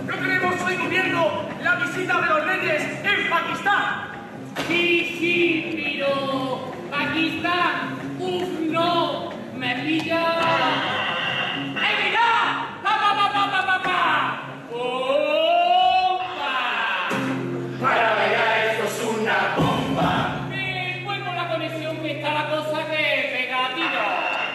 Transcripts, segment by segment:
No queremos hoy gobierno la visita de los reyes en Pakistán. Sí, pero Pakistán, no, me pilla. ¡Eh, mira! ¡Pa! ¡Bomba! Para ver, esto es una bomba. Pues con la conexión que está la cosa que pega tiro.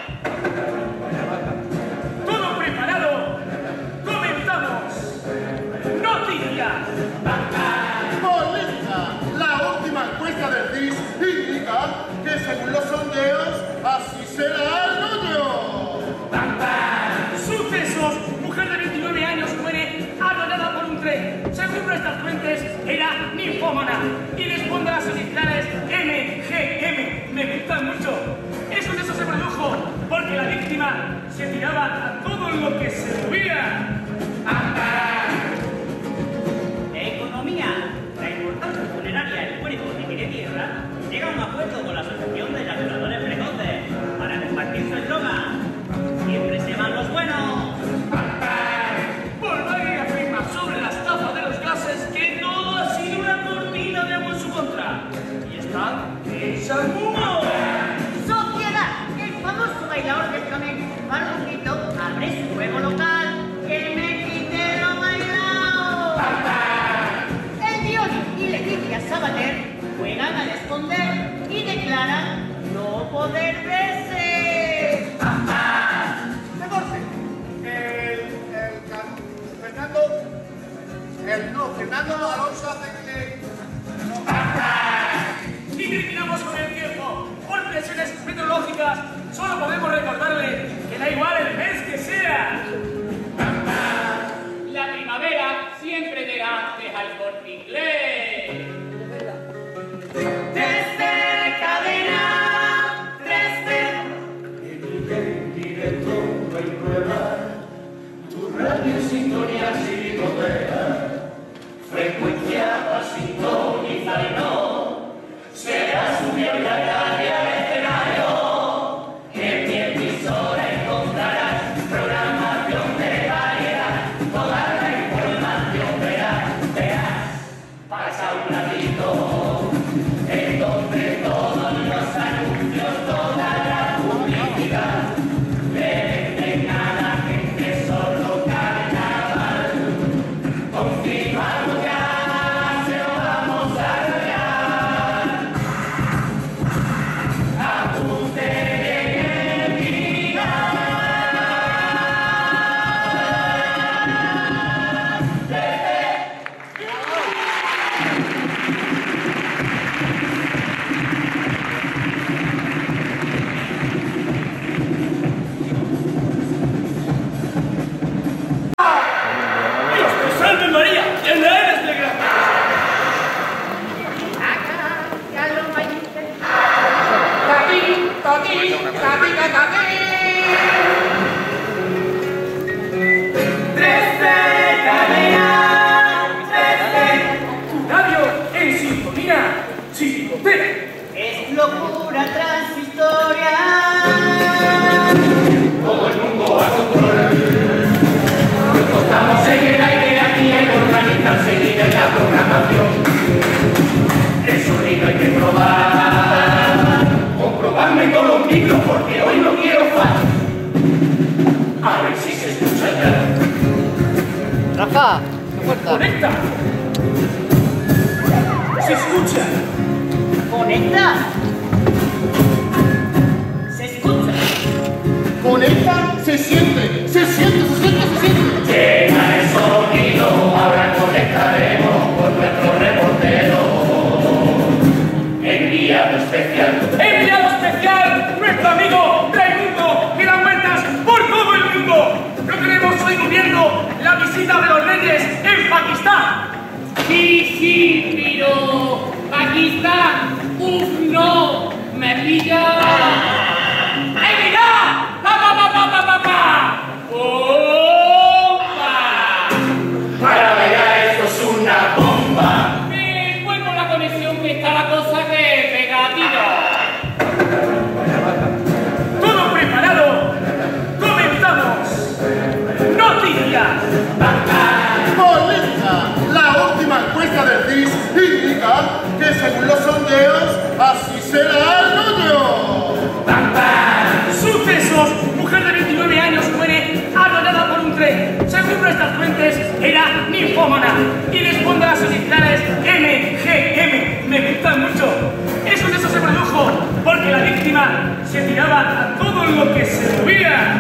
Todo preparado. Comenzamos. Noticias. Política. La última encuesta del CIS indica que según los sondeos, así será el hoyo. Sucesos. Mujer de 29 años muere arrollada por un tren. Según nuestras fuentes, era ninfómana. Y responde a las iniciales MGM. Me gustan mucho. El suceso se produjo porque la víctima se tiraba a todo lo que se movía. Economía. La importancia funeraria del cuerpo de Pide Tierra llega a un acuerdo con la Asociación de Naturadores Precoces para compartir su eslogan. Siempre se van los buenos. Volkswagen afirma sobre la estafa de los gases que todo ha sido una cortina de agua en su contra. Y está hecha humo. Sociedad. El famoso bailador de flamenco Marlonito abre su nuevo local. Que me quite lo bailado. El Dioni y Leticia Sabater juegan al esconder y declaran no poder verse. Fernando Alonso hace que... Y terminamos con el tiempo. Por presiones meteorológicas, solo podemos recordarle que da igual el mes que sea. La primavera siempre llega antes al Corte Inglés. Desde cadena 3D. Emite todo y prueba. Tu radio en sintonía psicotea. Frecuencia a sintonizar y no. Será su bibliotecaria al escenario. En mi emisora encontrarás programación de variedad. Toda la información verás. Pasa un ratito en donde todos los anuncios, toda la publicidad le venden a la gente solo carnaval. Confirmamos ya, se lo vamos a regalar. Apunte bien el día. ¡Dios te salve María! ¡Llena eres de gracia! Ya lo bailaste. Radio en sintonía psicotea. Es locura transistoria. Todo el mundo a control. Estamos en el aire, aquí hay que organizarse y en la programación. El sonido hay que probar. Comprobarme con los micros porque hoy no quiero fallar. A ver si se escucha ya. Rafa, qué fuerza. ¡Conecta! ¡Se escucha! Conecta. Se escucha. Conecta, se siente. Llega el sonido, ahora conectaremos con nuestro reportero. Enviado especial. ¡Enviado especial! ¡Nuestro amigo Raimundo! ¡Que da vueltas por todo el mundo! No queremos hoy gobierno la visita de los reyes en Pakistán. Sí, pero Pakistán, no, me pilla. ¡Eh, mira! ¡Pa! ¡Bomba! Para ver, esto es una bomba. Pues con la conexión que está la cosa que pega tiro. Todo preparado. Comenzamos. Noticias. Política. encuesta del CIS indica que según los sondeos, así será el niño. Sucesos. Mujer de 29 años muere arrollada por un tren. Según nuestras fuentes, era ninfómana y responde a las iniciales MGM. Me gustan mucho. El suceso se produjo porque la víctima se tiraba a todo lo que se movía.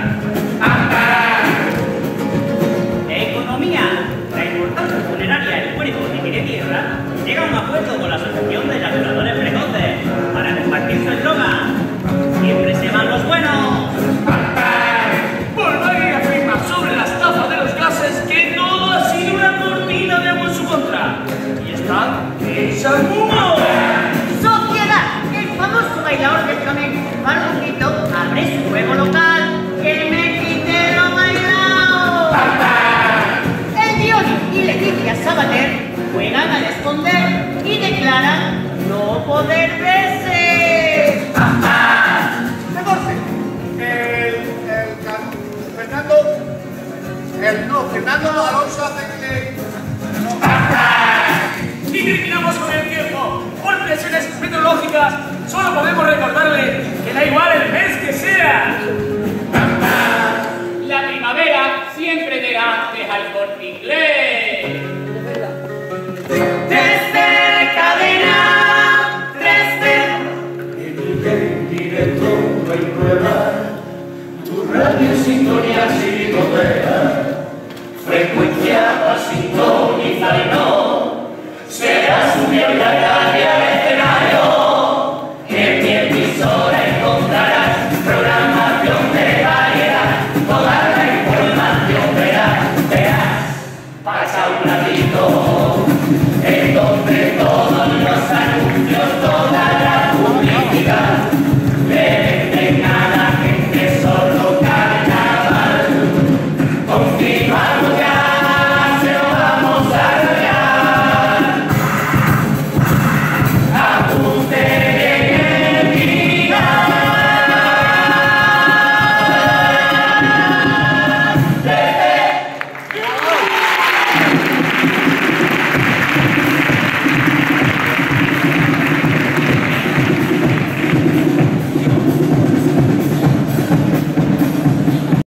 Economía. La importancia funeraria del cuerpo de Quiretierra llega a un acuerdo con la Asociación de Naturadores Precoces para compartir su eslogan. Siempre se van los buenos. Volkswagen afirma sobre la estafa de los gases que todo ha sido una cortina de humo en su contra. Y está hecha humo. Sociedad, el famoso bailador del flamenco, Barbunguito, abre su nuevo local, que me quite lo bailado. El Dioni y Leticia Sabater juegan al esconder y declaran no poder verse. Fernando Alonso hace que... Y terminamos con el tiempo. Por presiones meteorológicas, solo podemos recordarle que da igual el mes que sea. La primavera siempre llega antes al Corte Inglés. Desde cadena, desde... Emite directo y prueba, tu radio en sintonía sin poder.